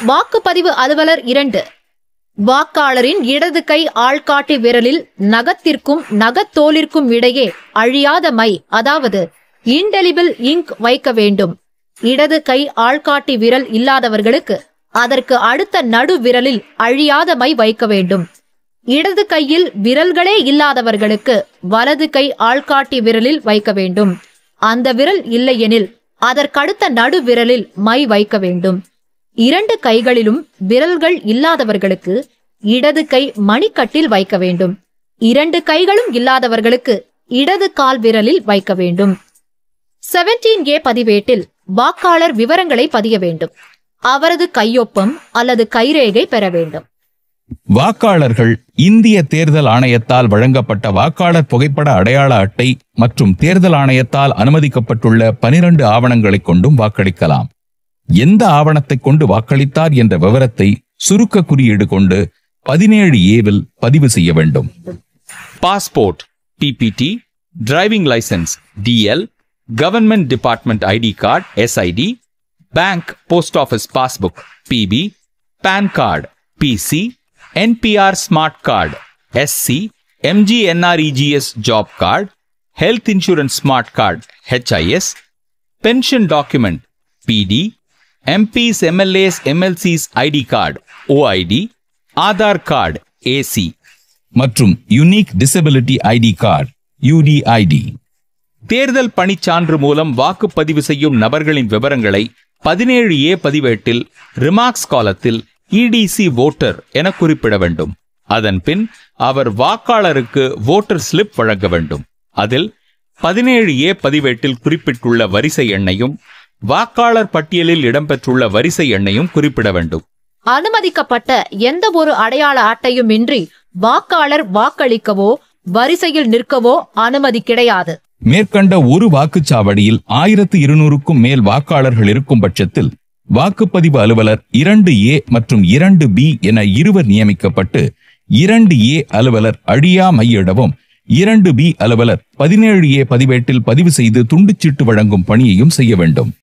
வாக்குப்பதிவு அலுவலர் 2. வாக்காளரின் இடது கை ஆள்காட்டி விரலில் நகத்திற்கும் நகத்தோலிற்கும் இடையே அழியாத மை அதாவது இன்டெலிபிள் இங்க் வைக்க வேண்டும். இடது கை ஆள்காட்டி விரல் இல்லாதவர்களுக்கு அதற்கு அடுத்த நடு விரலில் அழியாத மை வைக்க வேண்டும். இடது கையில் விரல்களே இல்லாதவர்களுக்கு வலது கை ஆள்காட்டி விரலில் வைக்க வேண்டும். அந்த விரல் இல்லையெனில் அதற்கடுத்த நடு விரலில் மை வைக்க வேண்டும். 2 கைகளிலும் விரல்கள் இல்லாதவர்களுக்கு இடது கை மணிக்கட்டில் வைக்க வேண்டும். 2 கைகளும் இல்லாதவர்களுக்கு இடது கால் விரலில் வைக்க வேண்டும். 17A பதிவேட்டில் வாக்காளர் விவரங்களை பதிய வேண்டும். அவரது கையொப்பம் அல்லது கைரேகை பெற வேண்டும். வாக்காளர்கள் இந்திய தேர்தல் ஆணையத்தால் வழங்கப்பட்ட வாக்காளர் புகைப்பட அடையாள அட்டை மற்றும் தேர்தல் ஆணையத்தால் அனுமதிக்கப்பட்டுள்ள 12 ஆவணங்களை கொண்டும் வாக்களிக்கலாம். எந்த ஆவணத்தை கொண்டு வாக்களித்தார் என்ற விவரத்தை சுருக்க குறியீடு கொண்டு 17A பதிவு செய்ய வேண்டும். Passport PPT, driving licence DL, government department ID card SID, bank post office passbook PB, PAN card PC, NPR smart card SC, MGNREGS job card, health insurance smart card HIS, pension document PD, MPs, MLAs, MLCs ID card OID, Aadhaar card AC மற்றும் unique disability ID card UDID. தேர்தல் பணிச்சான்று மூலம் வாக்குப்பதிவு செய்யும் நபர்களின் விவரங்களை 17A பதிவேட்டில் remarks காலத்தில் EDC voter என குறிப்பிட வேண்டும். அதன் பின் அவர் வாக்காளருக்கு வோட்டர் ஸ்லிப் வழங்க வேண்டும். அதில் 17A பதிவேட்டில் குறிப்பிட்டுள்ள வரிசை எண்ணையும் வாக்காளர் பட்டியலில் இடம்பெற்றுள்ள வரிசை எண்ணையும் குறிப்பிட வேண்டும். அனுமதிக்கப்பட்ட எந்த ஒரு அடையாள அட்டையும் இன்றி வாக்காளர் வாக்களிக்கவோ வரிசையில் நிற்கவோ அனுமதி கிடையாது. மேற்கண்ட ஒரு வாக்குச்சாவடியில் 1200க்கும் மேல் வாக்காளர்கள் இருக்கும் பட்சத்தில் வாக்குப்பதிவு அலுவலர் 2A மற்றும் 2B என இருவர் நியமிக்கப்பட்டு 2A அலுவலர் அழியா மையிடவும் 2B அலுவலர் 17A பதிவேட்டில் பதிவு செய்து துண்டுச்சீட்டு வழங்கும் பணியையும் செய்ய வேண்டும்.